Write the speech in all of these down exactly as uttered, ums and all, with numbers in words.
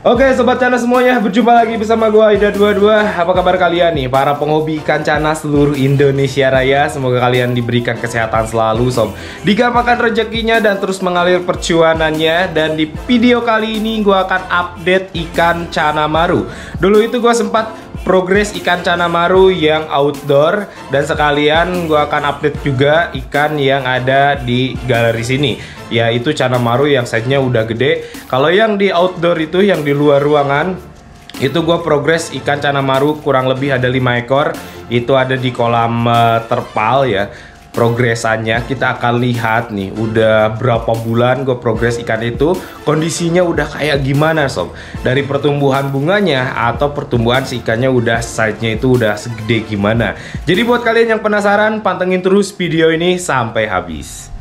Oke sobat Cana semuanya, berjumpa lagi bersama gua Ida dua puluh dua. Apa kabar kalian nih para penghobi ikan cana seluruh Indonesia Raya? Semoga kalian diberikan kesehatan selalu sob, digampangkan rezekinya dan terus mengalir percuanannya. Dan di video kali ini gua akan update ikan cana maru. Dulu itu gua sempat progres ikan cana maru yang outdoor, dan sekalian gua akan update juga ikan yang ada di galeri sini, yaitu cana maru yang size-nya udah gede. Kalau yang di outdoor itu, yang di luar ruangan, itu gue progres ikan cana maru kurang lebih ada lima ekor. Itu ada di kolam uh, terpal ya. Progresannya kita akan lihat nih, udah berapa bulan gue progres ikan itu, kondisinya udah kayak gimana sob, dari pertumbuhan bunganya atau pertumbuhan si ikannya udah size-nya itu udah segede gimana. Jadi buat kalian yang penasaran, pantengin terus video ini sampai habis.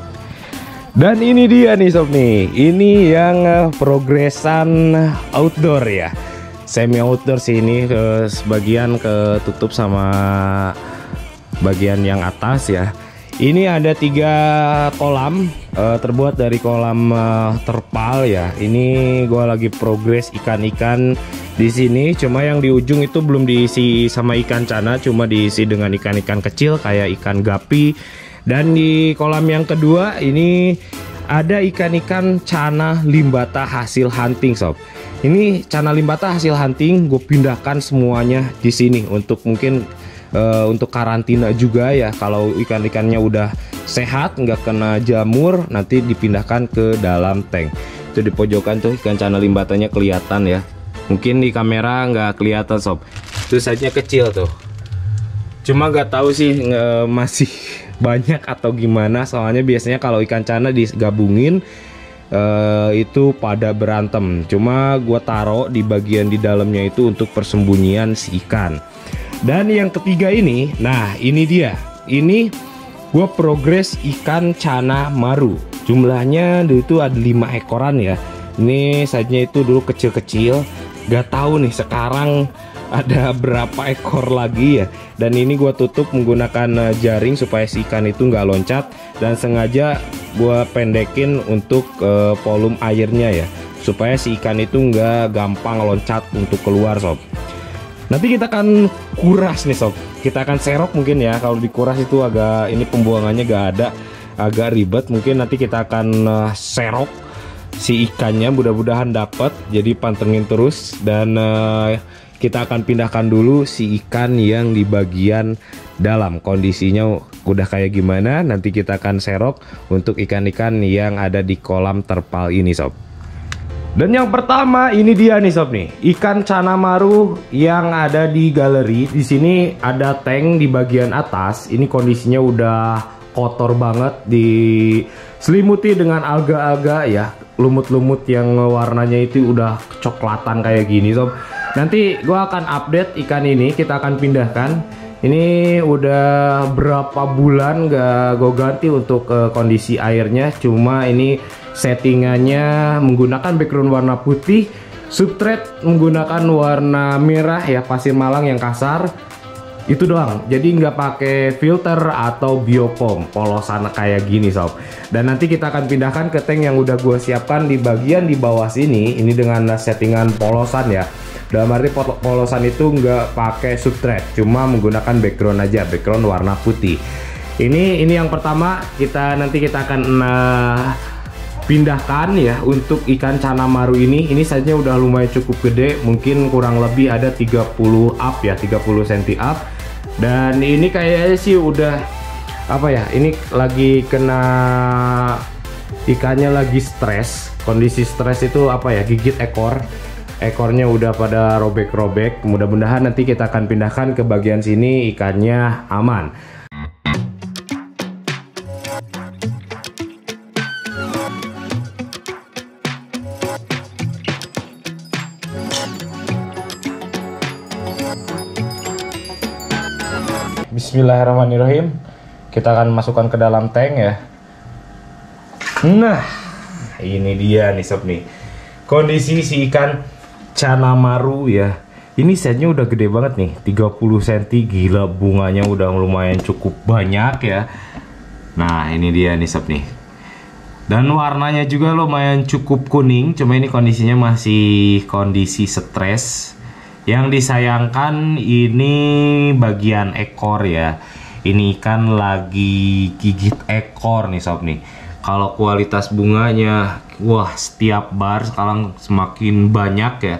Dan ini dia nih sob nih, ini yang uh, progresan outdoor ya, semi outdoor sih ini, ke sebagian ketutup sama bagian yang atas ya. Ini ada tiga kolam, uh, terbuat dari kolam uh, terpal ya. Ini gua lagi progres ikan-ikan di sini, cuma yang di ujung itu belum diisi sama ikan cana, cuma diisi dengan ikan-ikan kecil kayak ikan gapi. Dan di kolam yang kedua ini ada ikan-ikan cana limbata hasil hunting sob. Ini cana limbata hasil hunting gue pindahkan semuanya di sini untuk mungkin uh, untuk karantina juga ya. Kalau ikan-ikannya udah sehat, nggak kena jamur, nanti dipindahkan ke dalam tank. Itu di pojokan tuh ikan cana limbatanya kelihatan ya. Mungkin di kamera nggak kelihatan sob. Itu saja kecil tuh. Cuma nggak tahu sih nge masih banyak atau gimana, soalnya biasanya kalau ikan cana digabungin uh, itu pada berantem. Cuma gua taruh di bagian di dalamnya itu untuk persembunyian si ikan. Dan yang ketiga ini, nah ini dia, ini gua progres ikan cana maru. Jumlahnya dulu itu ada lima ekoran ya. Ini size-nya itu dulu kecil-kecil, gak tahu nih sekarang ada berapa ekor lagi ya. Dan ini gua tutup menggunakan jaring supaya si ikan itu nggak loncat, dan sengaja gua pendekin untuk uh, volume airnya ya, supaya si ikan itu nggak gampang loncat untuk keluar sob. Nanti kita akan kuras nih sob, kita akan serok mungkin ya. Kalau dikuras itu agak, ini pembuangannya gak ada, agak ribet. Mungkin nanti kita akan uh, serok si ikannya, mudah-mudahan dapat. Jadi pantengin terus, dan uh, kita akan pindahkan dulu si ikan yang di bagian dalam, kondisinya udah kayak gimana. Nanti kita akan serok untuk ikan-ikan yang ada di kolam terpal ini sob. Dan yang pertama ini dia nih sob nih, ikan cana maru yang ada di galeri. Di sini ada tank di bagian atas. Ini kondisinya udah kotor banget, diselimuti dengan alga-alga ya, lumut-lumut yang warnanya itu udah kecoklatan kayak gini sob. Nanti gua akan update ikan ini, kita akan pindahkan. Ini udah berapa bulan gak gue ganti untuk uh, kondisi airnya. Cuma ini settingannya menggunakan background warna putih, substrate menggunakan warna merah ya, pasir malang yang kasar. Itu doang, jadi nggak pakai filter atau biopom, polosan kayak gini sob. Dan nanti kita akan pindahkan ke tank yang udah gue siapkan di bagian di bawah sini. Ini dengan settingan polosan ya. Dalam arti polosan itu nggak pakai substrate, cuma menggunakan background aja, background warna putih. Ini ini yang pertama, kita nanti kita akan uh, pindahkan ya untuk ikan cana maru ini. Ini saja udah lumayan cukup gede, mungkin kurang lebih ada tiga puluh up ya, tiga puluh sentimeter up. Dan ini kayaknya sih udah apa ya, ini lagi kena, ikannya lagi stres. Kondisi stres itu apa ya, gigit ekor. Ekornya udah pada robek-robek. Mudah-mudahan nanti kita akan pindahkan ke bagian sini, ikannya aman. Bismillahirrahmanirrahim. Kita akan masukkan ke dalam tank ya. Nah, ini dia nih sob nih, kondisi si ikan cana maru ya. Ini size-nya udah gede banget nih, tiga puluh sentimeter. Gila, bunganya udah lumayan cukup banyak ya. Nah ini dia nih sob nih, Dan warnanya juga lumayan cukup kuning, cuma ini kondisinya masih kondisi stres. Yang disayangkan ini bagian ekor ya. Ini ikan lagi gigit ekor nih sob nih. Kalau kualitas bunganya, wah setiap bar sekarang semakin banyak ya.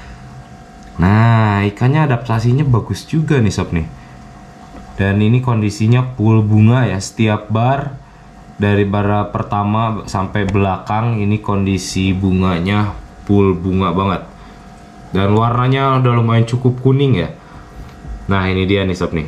Nah, ikannya adaptasinya bagus juga nih sob nih. Dan ini kondisinya full bunga ya, setiap bar dari bar pertama sampai belakang ini kondisi bunganya full bunga banget. Dan warnanya udah lumayan cukup kuning ya. Nah, ini dia nih sob nih.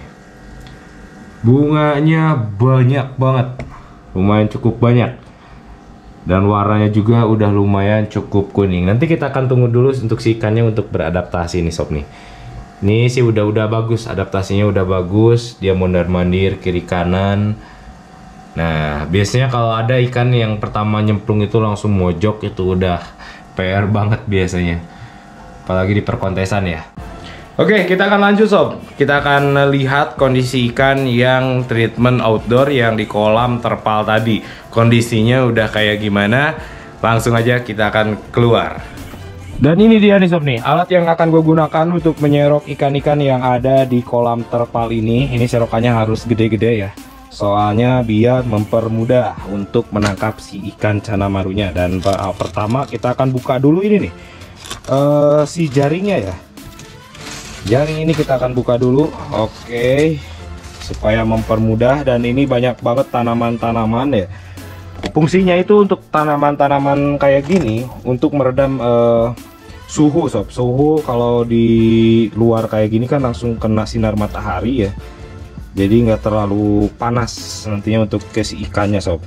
Bunganya banyak banget. Lumayan cukup banyak. Dan warnanya juga udah lumayan cukup kuning. Nanti kita akan tunggu dulu untuk si ikannya untuk beradaptasi nih sob nih. Ini sih udah-udah bagus, adaptasinya udah bagus. Dia mondar-mandir kiri kanan. Nah, biasanya kalau ada ikan yang pertama nyemplung itu langsung mojok, itu udah P R banget biasanya. Apalagi di perkontesan ya. Oke, kita akan lanjut sob. Kita akan lihat kondisi ikan yang treatment outdoor yang di kolam terpal tadi. Kondisinya udah kayak gimana? Langsung aja kita akan keluar. Dan ini dia nih sob nih, alat yang akan gue gunakan untuk menyerok ikan-ikan yang ada di kolam terpal ini. Ini serokannya harus gede-gede ya. Soalnya biar mempermudah untuk menangkap si ikan cana marunya. Dan uh, pertama kita akan buka dulu ini nih uh, si jaringnya ya. Jaring ini kita akan buka dulu. Oke, supaya mempermudah. Dan ini banyak banget tanaman-tanaman ya. Fungsinya itu untuk tanaman-tanaman kayak gini untuk meredam uh, suhu sob. Suhu kalau di luar kayak gini kan langsung kena sinar matahari ya. Jadi nggak terlalu panas nantinya untuk ke si ikannya sob.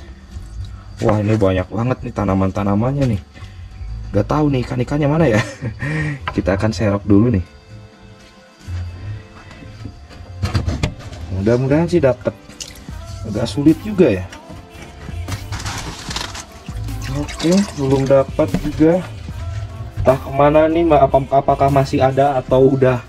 Wah, ini banyak banget nih tanaman-tanamannya nih. Gak tahu nih ikan-ikannya mana ya. Kita akan serok dulu nih. Mudah-mudahan sih dapat. Agak sulit juga ya. Oke, belum dapat juga. Entah kemana nih, apakah masih ada atau udah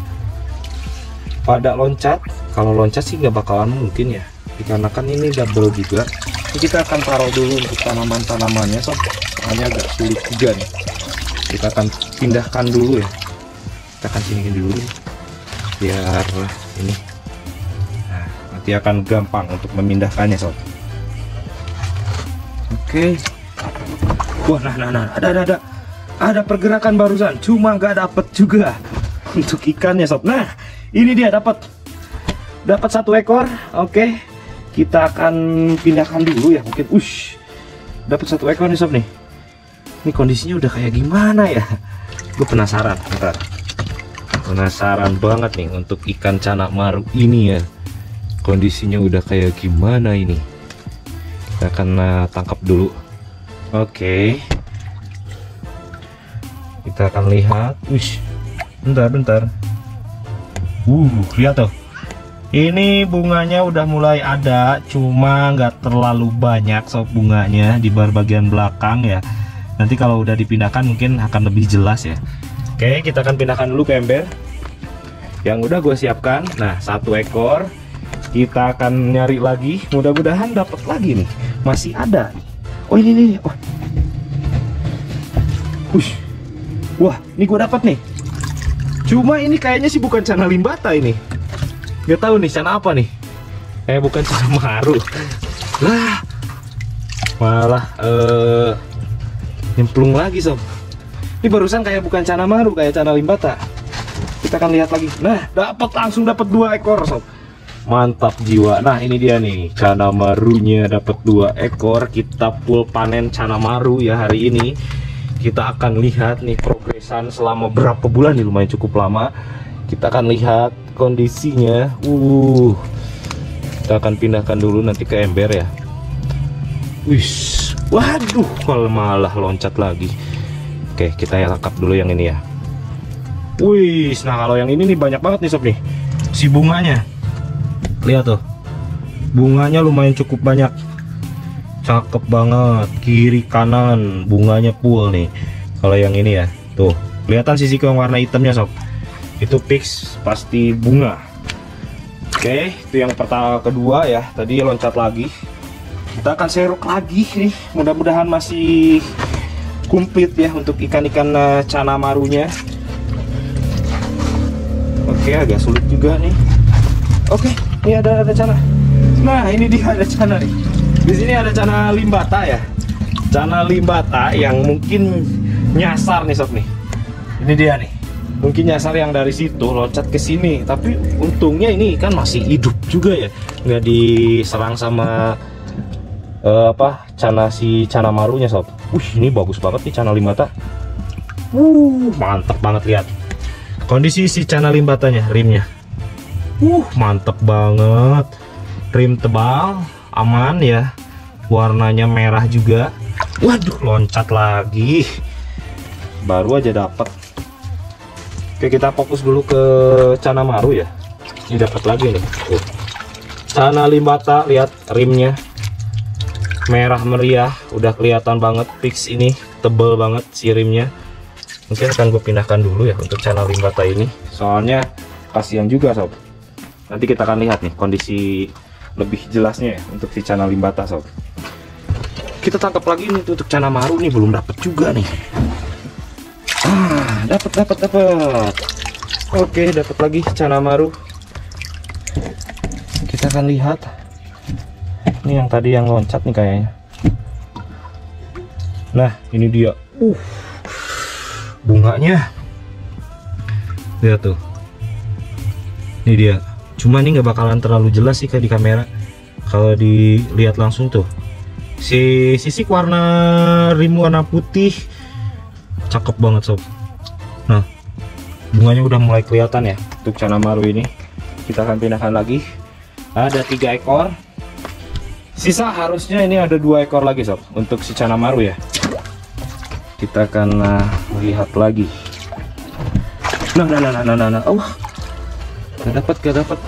pada loncat. Kalau loncat sih nggak bakalan mungkin ya, dikarenakan ini double juga. Ini kita akan taruh dulu untuk tanaman-tanamannya sob, soalnya agak sulit juga nih. Kita akan pindahkan dulu ya. Kita akan siniin dulu nih, biar ini. Nah, nanti akan gampang untuk memindahkannya sob. Oke. Wah, nah, nah, nah, ada, ada, ada, ada pergerakan barusan, cuma nggak dapet juga untuk ikannya sob. Nah, ini dia dapat. Dapat satu ekor. Oke, kita akan pindahkan dulu ya mungkin. Ush, dapat satu ekor nih sob nih. Ini kondisinya udah kayak gimana ya? Gue penasaran. Bentar. Penasaran banget nih untuk ikan cana maru ini ya. Kondisinya udah kayak gimana ini? Kita akan uh, tangkap dulu. Oke. Kita akan lihat. Ush, bentar, bentar. Uh, lihat tuh. Ini bunganya udah mulai ada, cuma nggak terlalu banyak sob bunganya di bar bagian belakang ya. Nanti kalau udah dipindahkan mungkin akan lebih jelas ya. Oke, kita akan pindahkan dulu ke ember yang udah gue siapkan. Nah, satu ekor. Kita akan nyari lagi, mudah-mudahan dapat lagi nih. Masih ada. Oh, ini nih. Oh. Ush. Wah, ini gue dapat nih. Cuma ini kayaknya sih bukan cana limbata ini. Gak tahu nih cana apa nih. Eh, bukan cana maru. Lah, malah uh, nyemplung lagi sob. Ini barusan kayak bukan cana maru, kayak cana limbata. Kita akan lihat lagi. Nah, dapat, langsung dapat dua ekor sob. Mantap jiwa. Nah, ini dia nih cana marunya, dapat dua ekor. Kita full panen cana maru ya hari ini. Kita akan lihat nih progresan selama berapa bulan nih, lumayan cukup lama. Kita akan lihat kondisinya. Uh, kita akan pindahkan dulu nanti ke ember ya. Wis, waduh, kalau malah loncat lagi. Oke, kita ya tangkap dulu yang ini ya. Wis, nah kalau yang ini nih banyak banget nih sob nih. Si bunganya. Lihat tuh. Bunganya lumayan cukup banyak. Cakep banget, kiri kanan bunganya full nih. Kalau yang ini ya, tuh kelihatan sisi yang warna hitamnya sob. Itu fix pasti bunga. Oke, itu yang pertama. Kedua ya, tadi loncat lagi. Kita akan serok lagi nih, mudah-mudahan masih komplit ya untuk ikan-ikan uh, cana marunya. Oke, agak sulit juga nih. Oke, ini ada ada cana. Nah, ini dia ada cana nih. Di sini ada cana limbata ya. Cana limbata yang mungkin nyasar nih sob nih. Ini dia nih. Mungkin nyasar yang dari situ loncat ke sini, tapi untungnya ini ikan masih hidup juga ya, nggak diserang sama uh, apa cana si cana marunya sob. Wih, ini bagus banget nih cana limbata. Uh, mantap banget, lihat kondisi si cana limbatanya, rimnya. Uh, mantap banget, rim tebal, aman ya, warnanya merah juga. Waduh, loncat lagi, baru aja dapat. Oke, kita fokus dulu ke cana maru ya. Ini dapat lagi nih. Uh. Cana limbata, lihat rimnya merah meriah, udah kelihatan banget fix ini, tebel banget si rimnya. Mungkin akan gue pindahkan dulu ya untuk cana limbata ini, soalnya kasihan juga sob. Nanti kita akan lihat nih kondisi lebih jelasnya ya untuk si cana limbata sob. Kita tangkap lagi nih untuk cana maru nih, belum dapat juga nih. Ah, dapat dapat dapat. Oke, dapat lagi cana maru. Kita akan lihat. Ini yang tadi yang loncat nih kayaknya. Nah, ini dia. Uh. Bunganya. Lihat tuh. Ini dia. Cuma ini nggak bakalan terlalu jelas sih kayak di kamera. Kalau dilihat langsung tuh. Si sisik warna rim warna putih. Cakep banget sob. Nah, bunganya udah mulai kelihatan ya untuk cana maru ini. Kita akan pindahkan lagi. Ada tiga ekor. Sisa harusnya ini ada dua ekor lagi sob untuk si cana maru ya. Kita akan uh, lihat lagi. Nah, nah, nah, nah, nah, nah. Oh, gak dapat, gak dapat.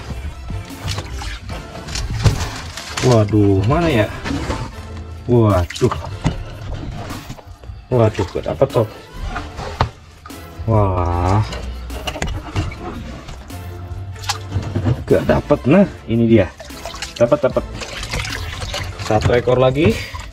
Waduh, mana ya? Waduh, waduh, gak dapat sob. Wah, gak dapat. Nah, ini dia, dapat dapat satu ekor lagi.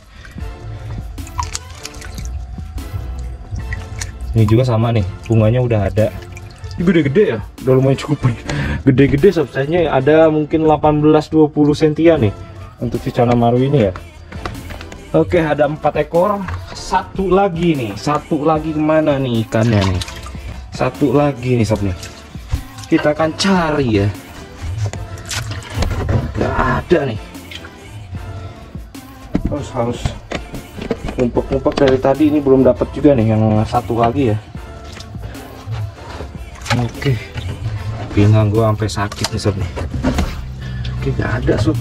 Ini juga sama nih, bunganya udah ada. Ini gede-gede ya, udah lumayan cukup gede-gede sob. Size-nya ada mungkin delapan belas dua puluh sentian nih untuk si cana maru ini ya. Oke, ada empat ekor. Satu lagi nih, satu lagi kemana nih ikannya nih? Satu lagi nih sob nih, kita akan cari ya. Gak ada nih, harus harus ngumpet-ngumpet dari tadi. Ini belum dapat juga nih yang satu lagi ya. Oke, pinggang gua sampai sakit nih sob nih. Oke, gak ada sob.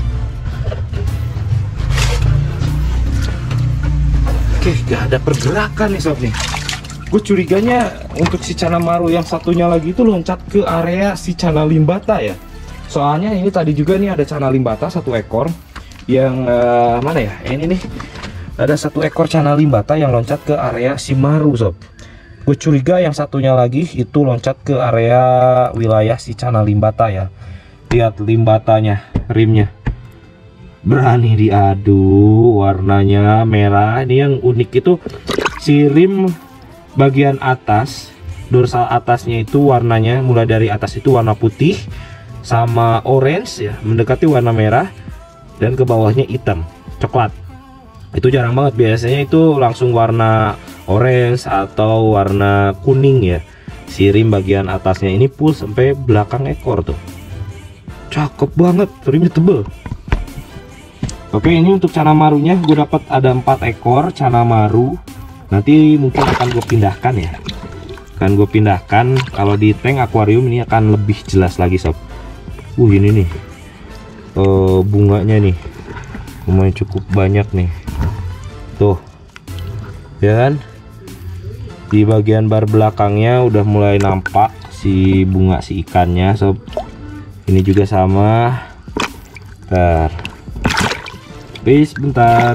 Oke, gak ada pergerakan nih sob nih. Gue curiganya untuk si cana maru yang satunya lagi itu loncat ke area si cana limbata ya. Soalnya ini tadi juga nih ada cana limbata satu ekor yang uh, mana ya? Ini nih ada satu ekor cana limbata yang loncat ke area si maru sob. Gue curiga yang satunya lagi itu loncat ke area wilayah si cana limbata ya. Lihat limbatanya, rimnya berani diadu, warnanya merah. Ini yang unik itu si rim bagian atas, dorsal atasnya itu warnanya mulai dari atas itu warna putih sama orange ya, mendekati warna merah, dan ke bawahnya hitam coklat. Itu jarang banget, biasanya itu langsung warna orange atau warna kuning ya. Si rim bagian atasnya ini full sampai belakang ekor tuh, cakep banget, rimnya tebel. Oke, ini untuk cana marunya gue dapat ada empat ekor cana maru. Nanti mungkin akan gue pindahkan ya, akan gue pindahkan. Kalau di tank akuarium ini akan lebih jelas lagi sob. Uh, ini nih uh, bunganya nih lumayan cukup banyak nih tuh ya kan. Di bagian bar belakangnya udah mulai nampak si bunga si ikannya sob. Ini juga sama. Bentar, please bentar.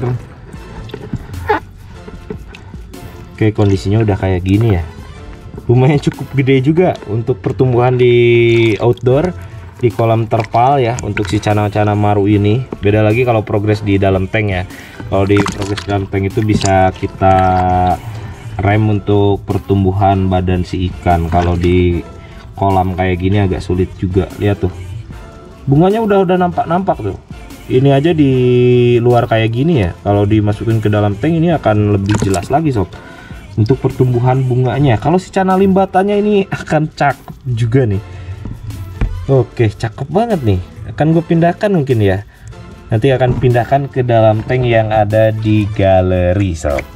Oke, kondisinya udah kayak gini ya, lumayan cukup gede juga untuk pertumbuhan di outdoor. di kolam terpal ya untuk si cana-cana maru ini. Beda lagi kalau progres di dalam tank ya. Kalau di progres dalam tank itu bisa kita rem untuk pertumbuhan badan si ikan. Kalau di kolam kayak gini agak sulit juga. Lihat tuh, bunganya udah udah nampak-nampak tuh. Ini aja di luar kayak gini ya, kalau dimasukin ke dalam tank ini akan lebih jelas lagi sob untuk pertumbuhan bunganya. Kalau si cana limbatannya ini akan cakep juga nih. Oke, cakep banget nih. Akan gue pindahkan mungkin ya, nanti akan pindahkan ke dalam tank yang ada di galeri sob.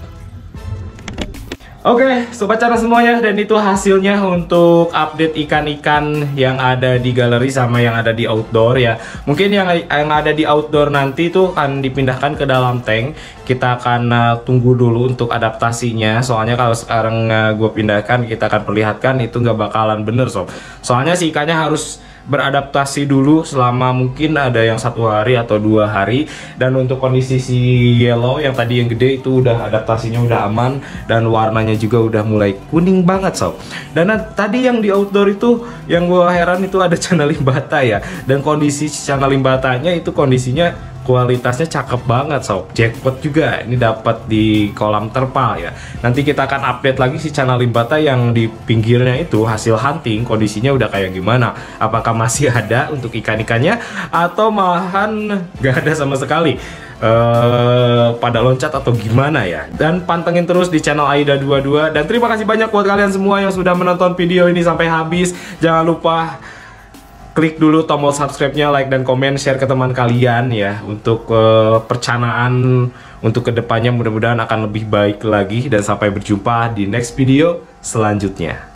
Oke, sobat cana semuanya, dan itu hasilnya untuk update ikan-ikan yang ada di galeri sama yang ada di outdoor ya. Mungkin yang yang ada di outdoor nanti tuh akan dipindahkan ke dalam tank. Kita akan uh, tunggu dulu untuk adaptasinya. Soalnya kalau sekarang uh, gue pindahkan, kita akan perlihatkan itu nggak bakalan bener sob. Soalnya si ikannya harus beradaptasi dulu selama mungkin ada yang satu hari atau dua hari. Dan untuk kondisi si yellow yang tadi yang gede itu udah adaptasinya udah aman dan warnanya juga udah mulai kuning banget sob. Dan tadi yang di outdoor itu yang gua heran itu ada cana limbata ya, dan kondisi cana limbatanya itu kondisinya kualitasnya cakep banget sob. Jackpot juga ini dapat di kolam terpal ya. Nanti kita akan update lagi si cana limbata yang di pinggirnya itu hasil hunting kondisinya udah kayak gimana. Apakah masih ada untuk ikan-ikannya atau malahan gak ada sama sekali, uh, pada loncat atau gimana ya. Dan pantengin terus di channel Aida dua puluh dua. Dan terima kasih banyak buat kalian semua yang sudah menonton video ini sampai habis. Jangan lupa klik dulu tombol subscribe-nya, like dan komen, share ke teman kalian ya. Untuk uh, percanaan untuk kedepannya mudah-mudahan akan lebih baik lagi. Dan sampai berjumpa di next video selanjutnya.